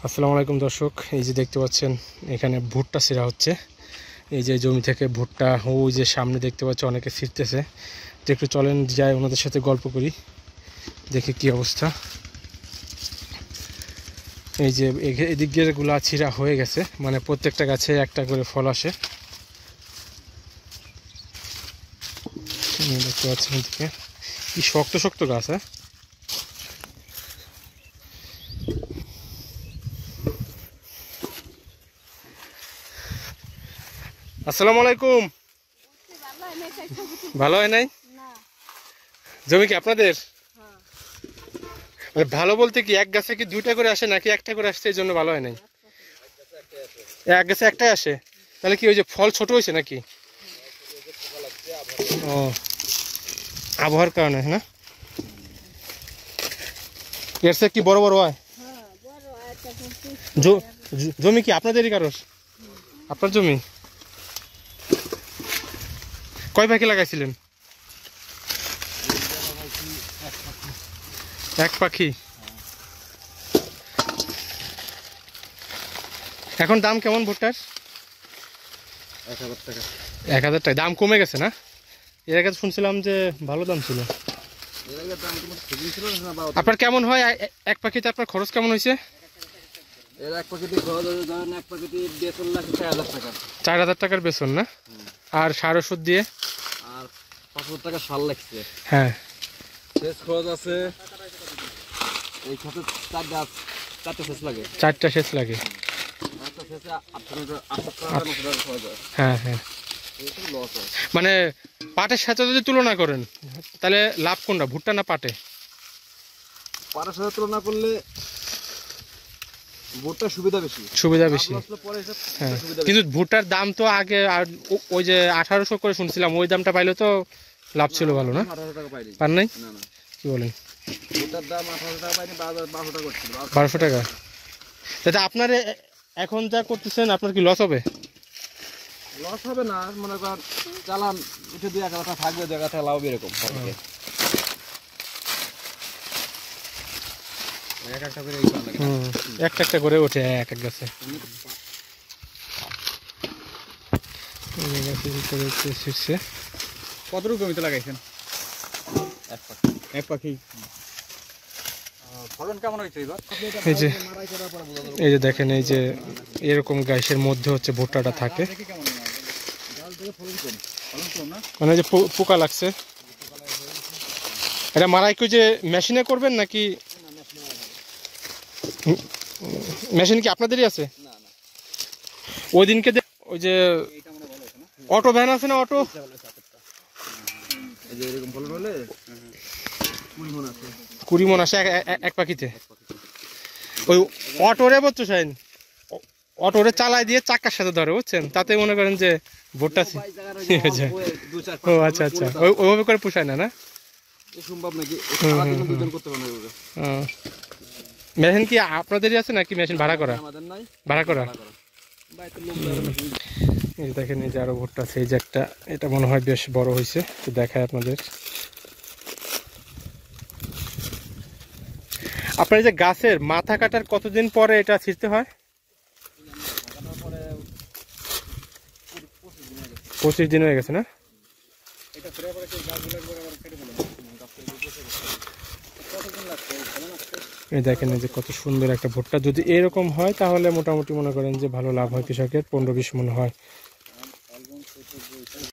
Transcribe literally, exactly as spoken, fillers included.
আসসালামু আলাইকুম দর্শক, এই যে দেখতে পাচ্ছেন এখানে ভুট্টা ছিঁড়া হচ্ছে। এই যে জমি থেকে ভুট্টা ওই যে সামনে দেখতে পাচ্ছি অনেকে ছিঁড়তেছে। তো একটু চলেন যাই ওনাদের সাথে গল্প করি, দেখি কি অবস্থা। এই যে এদিক দিয়ে গুলা ছিঁড়া হয়ে গেছে, মানে প্রত্যেকটা গাছে একটা করে ফল আসে। দেখতে পাচ্ছেন এদিকে কি শক্ত শক্ত গাছ। হ্যাঁ, আসসালামু আলাইকুম। ভালো হয় নাই? জমি কি আপনাদের? মানে ভালো বলতে কি এক গাছে কি দুইটা করে আসে নাকি একটা করে আসছে এই জন্য ভালো হয় নাই? এক গাছে একটাই আসে, তাহলে কি ওই যে ফল ছোট হয়েছে নাকি? ও, আবহাওয়ার কারণে না? এর সে কি বড় বড় হয়? জমি কি আপনাদেরই কারোর? আপনার জমি? কয় পাখি লাগাইছিলেন? এক পাখি। এখন দাম কেমন ভুট্টার? এক হাজার টাকা। এক হাজার টাকা দাম কমে গেছে না? এর আগে শুনছিলাম যে ভালো দাম ছিল। আপনার কেমন হয় এক পাখিতে? আপনার খরচ কেমন হয়েছে? এর এক প্যাকেটে খরচ হয়ে ধরেন এক প্যাকেটে বেতন লাগে চার হাজার টাকা। চার হাজার টাকার বেতন না? আর সার ওষুধ দিয়ে আর পাঁচশো টাকা সার লাগছে। হ্যাঁ, সেচ খরচ আছে। এই ক্ষেত্রে চারটা চারটা সেচ লাগে। চারটা সেচ লাগে। একটা সেচে আটশো টাকা আটশো টাকা নশো টাকা খরচ হয়। হ্যাঁ হ্যাঁ, লস হয়। মানে পাটের সাথে যদি তুলনা করেন তাহলে লাভ কোনটা, ভুট্টা না পাটে? পাটের সাথে তুলনা করলে ভুট্টার সুবিধা বেশি। সুবিধা বেশি, হ্যাঁ। কিন্তু ভুট্টার দাম তো আগে আর ওই যে আঠারোশো করে শুনছিলাম, ওই দামটা পাইলে তো লাভ ছিল ভালো না? আঠারোশো টাকা পাইনি। পার নাই? না না, কি বলেন? ভুট্টার দাম আঠারোশো টাকা পাইনি, বারোশো টাকা করছিল। বারোশো টাকা। তাতে আপনার এখন যা করতেছেন আপনার কি লস হবে? লস হবে না, মনে করেন চালান উঠে দুই এক হাজার টাকা থাকবে, দুই এক হাজার টাকা লাভ এরকম। একটা একটা করে ওঠে এক এক গাছে। কতটুকু জমিতে লাগাইছেন? এক পাখি। এক পাখি। ফলন কেমন হয়েছে এবার? এই যে এই যে দেখেন, এই যে এরকম গাছের মধ্যে হচ্ছে ভুট্টাটা থাকে, মানে যে পোকা লাগছে। এটা মারাই কি যে মেশিনে করবেন নাকি? মেশিন কি আপনাদেরই আছে? ওই দিনকে ওই যে অটো ভ্যান আছে না, অটো কুড়ি মন আসে এক পাখিতে। ওই অটোরে বলছো সাইন, অটোরে চালাই দিয়ে চাকার সাথে ধরে, বুঝছেন? তাতে মনে করেন যে ভুট্টা। ও আচ্ছা আচ্ছা, ওইভাবে করে পোষায় না না? মেশিন কি আপনাদেরই আছে নাকি মেশিন ভাড়া করা? ভাড়া করা। এই দেখেন, এই যে আরো ভুট্টা আছে। এই যে একটা, এটা মনে হয় বেশ বড় হয়েছে, তো দেখায় আপনাদের। আপনার এই যে গাছের মাথা কাটার কতদিন পরে এটা ছিঁড়তে হয়? পঁচিশ দিন হয়ে গেছে না? এই দেখেন, এই যে কত সুন্দর একটা ভুট্টা। যদি এরকম হয় তাহলে মোটামুটি মনে করেন যে ভালো লাভ হয় কৃষকের, পনেরো বিশ মন হয়।